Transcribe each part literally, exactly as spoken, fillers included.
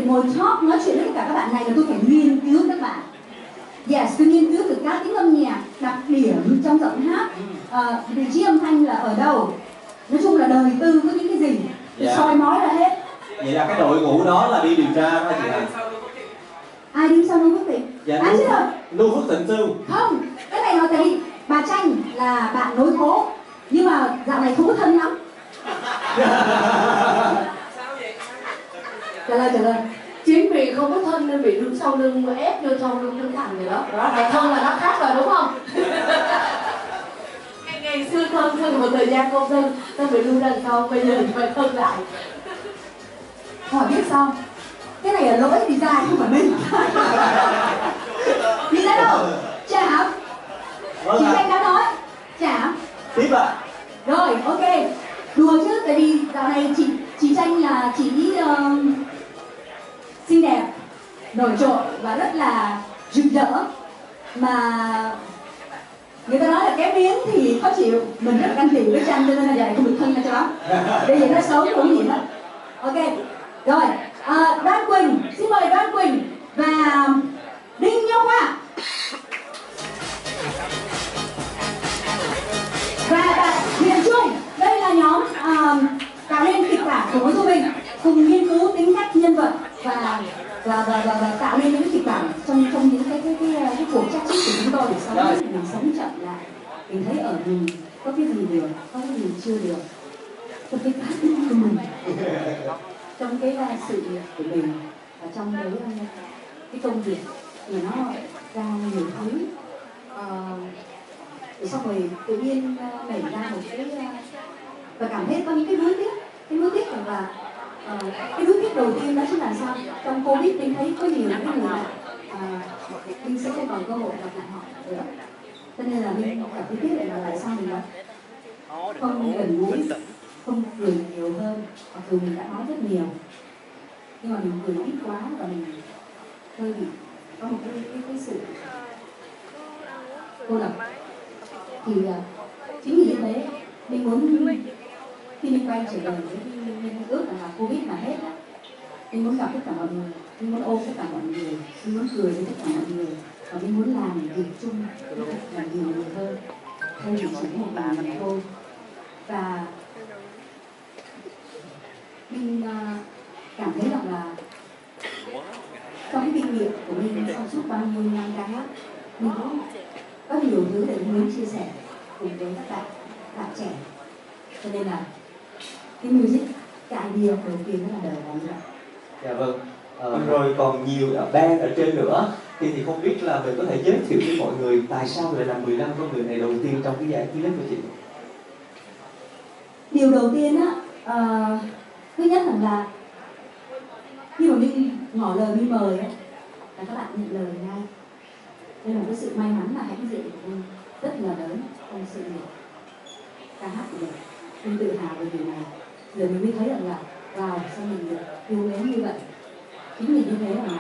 ngồi talk nói chuyện với tất cả các bạn này là tôi phải nghiên cứu các bạn. Yes, tôi nghiên cứu từ cá tính âm nhạc, đặc điểm trong giọng hát, uh, vị trí âm thanh là ở đâu. Nói chung là đời tư có những cái gì, tôi dạ. soi mói ra hết. Vậy là cái đội ngũ đó là đi điều tra hả chị Hằng? Ai đi sau Lưu Phước Thịnh? Dạ, à, chứ rồi. Lưu Phước Thịnh sư. Không, cái này là tại vì bà Tranh là bạn nối khố, nhưng mà dạo này không có thân lắm. Trả lời, trả lời. Chính vì không có thân nên bị đứng sau lưng mà ép vô trong lưng Trấn Thành rồi đó. Đó, này thân là nó khác rồi đúng không? ngày, ngày xưa thân, thân một thời gian không thân, ta bị lưu đằng sau, bây giờ phải thân lại. Hỏi biết sao? Cái này là lỗi design không phải mình. Design đâu? Chả. Chị Tranh đã nói. Chả. Tiếp ạ. À. Rồi, ok. Đùa chứ, tại vì dạo này chị chị Tranh là chỉ uh, xinh đẹp, nổi trội và rất là rực rỡ. Mà người ta nói là kém miếng thì khó chịu. Mình rất canh chịu với Tranh cho nên là vậy không được thân ra cho lắm. Để vậy nó xấu cũng gì hết. Ok. Rồi, à, Đoan Quỳnh, xin mời Đoan Quỳnh và Đinh Nhung Hoa. Và bạn Huyền Trung, đây là nhóm uh, tạo nên kịch bản của Du Bình, cùng nghiên cứu tính cách nhân vật và và và, và, và tạo nên những kịch bản trong trong những cái cái cái, cái, cái cuộc chat chít của chúng tôi để sống mình sống chậm lại. Mình thấy ở mình có cái gì được, có cái gì chưa được, trong cái cá tính của mình, trong cái uh, sự nghiệp của mình và trong cái uh, cái công việc mà nó ra nhiều thứ. Uh, xong rồi tự nhiên uh, nảy ra một cái uh, và cảm thấy có những cái nuối tiếc, cái nuối tiếc rằng là uh, cái nuối tiếc đầu tiên đó chính là sao? Trong Covid mình thấy có nhiều những người uh, mình sẽ không còn cơ hội gặp lại họ nữa, cho nên là mình cảm thấy tiếc là tại sao mình không gần gũi, không cười nhiều hơn, mặc dù mình đã nói rất nhiều nhưng mà mình cười ít quá và mình hơi bị có một cái cái, cái sự cô lập. Thì uh, chính vì như thế mình muốn khi mình quay trở về với mình ước là Covid là hết á, mình muốn gặp tất cả mọi người, mình muốn ôm tất cả mọi người, mình muốn cười với tất cả mọi người và mình muốn làm việc chung với thật là nhiều người hơn thay vì chỉ một mình mình thôi. Và mình uh, cảm thấy rằng là trong cái kinh nghiệm của mình trong suốt bao nhiêu năm ca hát, mình cũng có nhiều thứ để muốn chia sẻ cùng với các bạn bạn trẻ, cho nên là cái music, cái idea đầu tiên nó là đời là như vậy. Dạ vâng. Ờ, rồi còn nhiều band ở trên nữa thì thì không biết là mình có thể giới thiệu với mọi người tại sao lại là mười lăm con người này đầu tiên trong cái giải clip của chị? Điều đầu tiên á, uh, thứ nhất là khi mà mình ngỏ lời mình mời á, là các bạn nhận lời ngay. Đây là một cái sự may mắn và hãnh diện của mình rất là lớn trong sự nghiệp ca hát của mình. Mình tự hào về điều này. Giờ mình mới thấy rằng là wow, sao mình được yêu mến như vậy. Chính vì như thế là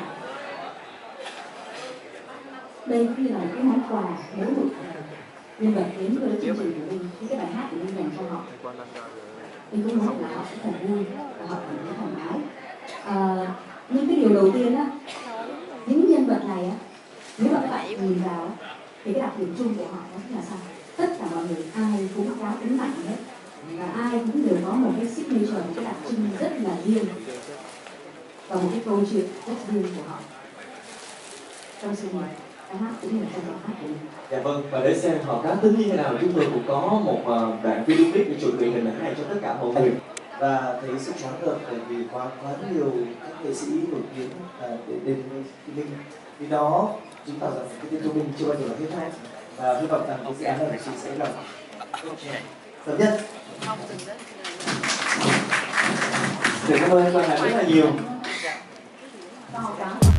đây cũng như là một cái món quà mỗi một nhân vật đến với chương trình của mình, cái bài hát của mình dành cho họ. Mình cũng muốn là họ sẽ thật vui và họ cảm thấy thoải mái. À, nhưng cái điều đầu tiên á, những nhân vật này á, nếu mà các bạn nhìn vào thì cái đặc điểm chung của họ đó là sao? Tất cả mọi người ai cũng có tính mạnh hết và ai cũng đều có một cái signature, một cái đặc trưng rất là riêng và một cái câu chuyện rất riêng của họ trong sự nghiệp ca hát cũng như là trong giọng hát của mình. Dạ vâng, và để xem họ cá tính như thế nào, chúng tôi cũng có một uh, đoạn video clip để chuẩn bị hình ảnh này cho tất cả mọi người. Và thấy sự choáng ngợp bởi vì quá quá nhiều các nghệ sĩ nổi tiếng uh, đến đến với mình, vì đó chứng tỏ rằng cái tên của mình chưa bao giờ là hết hay, và hy vọng rằng cái dự án này của chị sẽ là sớm nhất. Cảm ơn anh Quang Hà rất là nhiều.